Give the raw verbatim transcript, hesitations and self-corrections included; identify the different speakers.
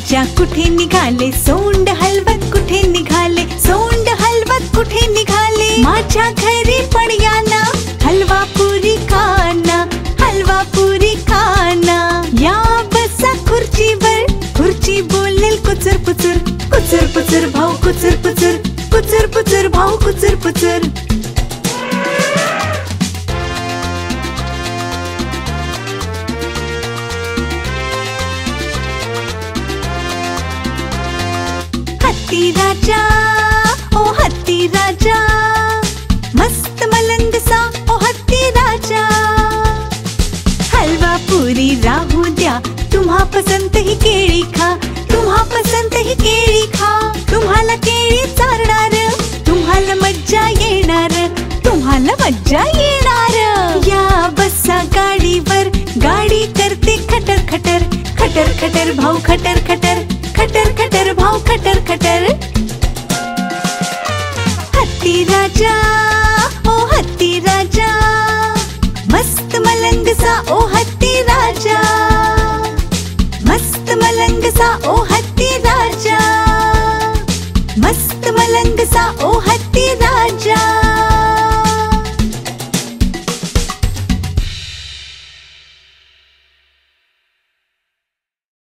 Speaker 1: राजा कुठे निघाले, सोंड हलवत कुठे निघाले, सोंड हलवत कुठे निघाले. माझ्या घरी पण या ना, हलवा पुरी खाना, हलवा पुरी खाना. या बसा खुर्चीवर, खुर्ची बोलेल कुचर पुचर, कुचर पुचर भाऊ कुचर पुचर, कुचर पुचर भाऊ कुचर पुचर. हत्ती राजा, ओ हत्ती राजा, मस्त मलंगसा ओ हत्ती राजा. हलवा पुरी राहू द्या, तुम्हा पसंत ही केळी खा, तुम्हा पसंत ही केळी खा. तुम्हाला केळी चारणार, तुम्हाला मज्जा येणार, तुम्हाला मज्जा येणार. या बसा गाडीवर, गाडी करते खटर खटर, खटर खटर भाऊ खटर खटर, खटर खटर भाऊ खटर खटर. हत्ती राजा, ओ हत्ती राजा, मस्त मलंगसा ओ हत्ती राजा, मस्त मलंगसा ओ हत्ती राजा, मस्त मलंगसा ओ हत्ती